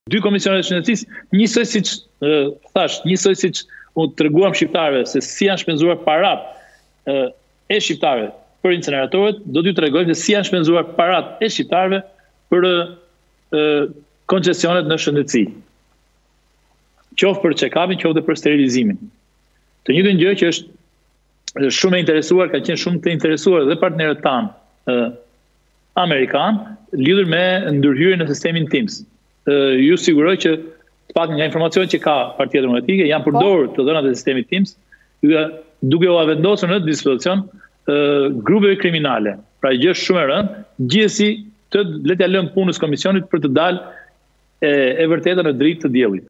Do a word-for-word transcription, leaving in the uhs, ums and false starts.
Dy komisionet e shëndetësisë, njësoj siç uh, thash, njësoj siç u treguam shqiptarëve se si janë shpenzuar parat uh, e shqiptarëve për inceneratorët, do t'ju tregojmë se si janë shpenzuar parat e shqiptarëve për uh, koncesionet në shëndetësi. Qoftë për check-upin, qoftë për sterilizimin. Të njëjtën gjë që është shumë e interesuar, ka qenë shumë të interesuar dhe partnerët tanë uh, amerikan lidhur me ndërhyrjen në sistemin TIMS. Uh, ju siguroj që të pak nga informacion që ka Partia Demokratike janë përdorur të dhënat e sistemit TIMS duke u vendosur në dispozicion uh, grupeve kriminale. Pra gjë shumë e rëndë, gjithsesi të le t'ja lëmë punës komisionit për të dalë e, e vërteta në dritë të diellit.